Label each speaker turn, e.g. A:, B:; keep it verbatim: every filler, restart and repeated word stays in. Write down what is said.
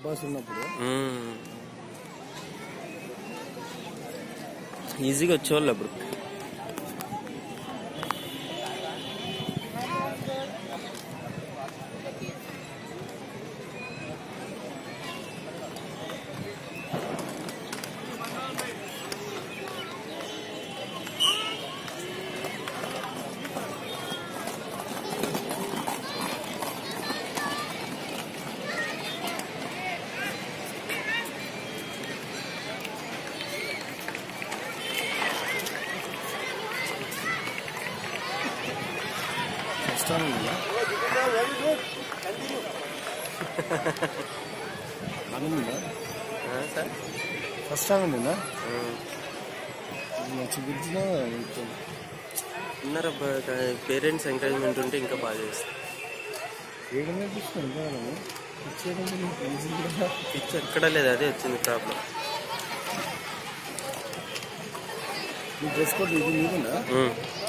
A: Boss ఉన్నప్పుడు
B: ఈజీగా వచ్చేవాళ్ళు అప్పుడు.
A: ఫస్ట్ ఆనందా మంచి గుర్తున్నా
B: ఉన్నారబ్బా. పేరెంట్స్ ఎంకరేజ్మెంట్ ఉంటే ఇంకా బాగా చేస్తారు. పిచ్చి ఎక్కడ లేదు, అదే వచ్చింది ప్రాబ్లం.
A: డ్రెస్ కోడ్ ఇది మీదేనా?